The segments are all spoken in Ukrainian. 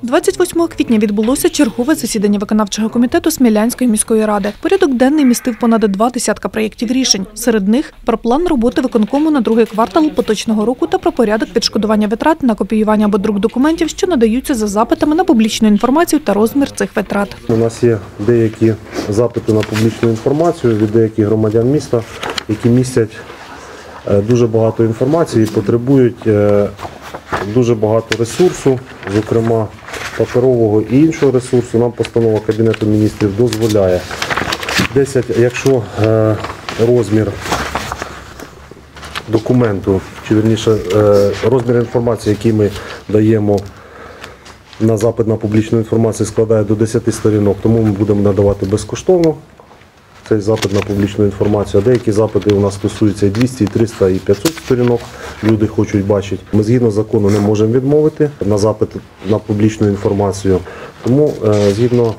28 квітня відбулося чергове засідання виконавчого комітету Смілянської міської ради. Порядок денний містив понад 20 проєктів рішень. Серед них про план роботи виконкому на другий квартал поточного року та про порядок відшкодування витрат на копіювання або друк документів, що надаються за запитами на публічну інформацію та розмір цих витрат. У нас є деякі запити на публічну інформацію від деяких громадян міста, які містять дуже багато інформації і потребують дуже багато ресурсу, зокрема паперового і іншого ресурсу. Нам постанова Кабінету міністрів дозволяє 10, якщо розмір документу, чи вірніше розмір інформації, який ми даємо на запит на публічну інформацію, складає до 10 сторінок, тому ми будемо надавати безкоштовно цей запит на публічну інформацію. А деякі запити у нас стосуються і 200, і 300, і 500 сторінок. Люди хочуть бачити. Ми згідно закону не можемо відмовити на запит на публічну інформацію. Тому згідно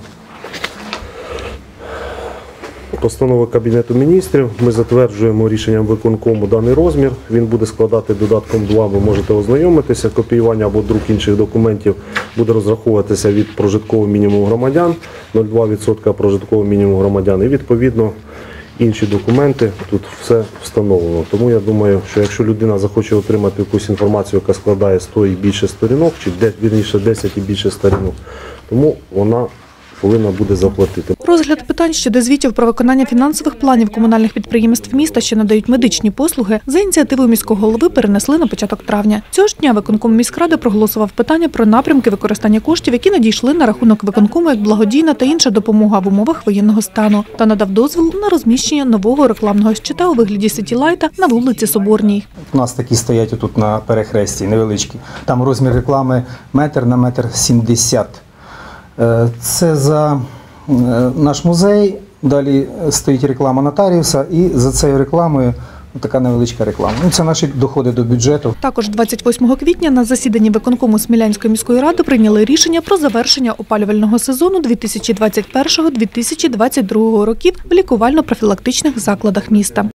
постанови Кабінету міністрів ми затверджуємо рішенням виконкому даний розмір. Він буде складати додатком 2, ви можете ознайомитися. Копіювання або друк інших документів буде розраховуватися від прожиткового мінімуму громадян, 0,2% прожиткового мінімуму громадян. І відповідно інші документи, тут все встановлено. Тому я думаю, що якщо людина захоче отримати якусь інформацію, яка складає 100 і більше сторінок, чи вірніше 10 і більше сторінок, тому вона повинна буде заплатити. Розгляд питань щодо звітів про виконання фінансових планів комунальних підприємств міста, що надають медичні послуги, за ініціативою міського голови перенесли на початок травня. Цього ж дня виконком міськради проголосував питання про напрямки використання коштів, які надійшли на рахунок виконкому як благодійна та інша допомога в умовах воєнного стану, та надав дозвіл на розміщення нового рекламного щита у вигляді сітілайта на вулиці Соборній. У нас такі стоять отут на перехресті, невеличкі. Там розмір реклами 1 на 1,70 м. Це за наш музей, далі стоїть реклама нотаріуса і за цією рекламою така невеличка реклама. Це наші доходи до бюджету. Також 28 квітня на засіданні виконкому Смілянської міської ради прийняли рішення про завершення опалювального сезону 2021-2022 років в лікувально-профілактичних закладах міста.